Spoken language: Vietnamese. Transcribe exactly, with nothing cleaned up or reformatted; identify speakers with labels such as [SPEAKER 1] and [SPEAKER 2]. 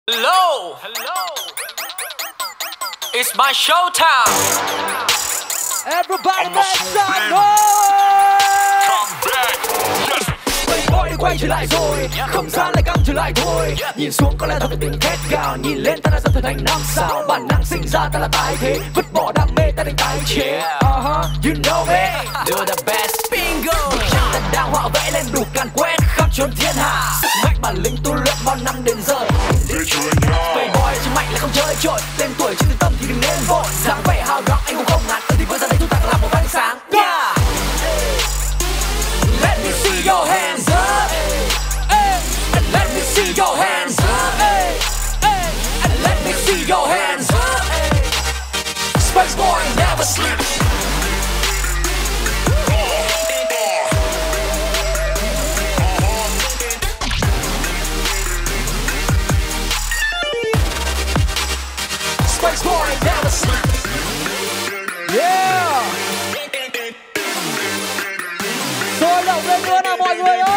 [SPEAKER 1] Hello, hello. It's my show time.
[SPEAKER 2] Everybody make some noise. Boy đã quay trở lại rồi, không gian lại căng trở lại thôi. Nhìn xuống có lẽ thật tiếng thét gào, nhìn lên ta đã dần trở thành năm sao. Bản năng sinh ra ta là tái thế, vứt bỏ đam mê ta thành tái chế. Uh-huh, you know me.
[SPEAKER 1] Do the best bingo.
[SPEAKER 2] Ta đang họa vẽ lên đủ càn quét khắp chốn thiên hạ. Sức mạnh bản lĩnh tu luyện bao năm đến giờ. Playboy chứ mạnh lại không chơi trội. Tên tuổi chưa từ tâm thì đừng nên vội. Dáng vẻ hào rock anh cũng không ngán. Thì vừa ra đây chúng ta làm một ánh sáng. Yeah. Let me see your hands up, and let me see your hands up, and let me see your hands up. Space boy never sleeps. Space boy never sleeps. Yeah. Sôi động lên nữa nào mọi người ơi.